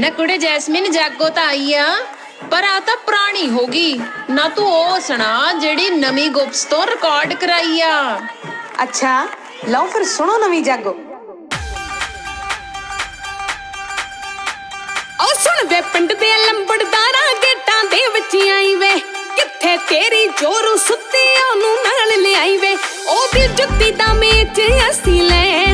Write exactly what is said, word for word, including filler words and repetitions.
ना कुड़े जैस्मिन जागो तो आई आ पर आ तो पुरानी होगी ना। तू ओ सुना जेड़ी नवी गुप्स तो रिकॉर्ड कराई आ। अच्छा लो फिर सुनो नवी जागो। ओ सुन वे पिंड दे लंबड़दारा गेटां दे विच आई वे, किथे तेरी जोरू सुत्ती ओनू नाल ले आई वे। ओदी जुत्ती दा मेच असी ले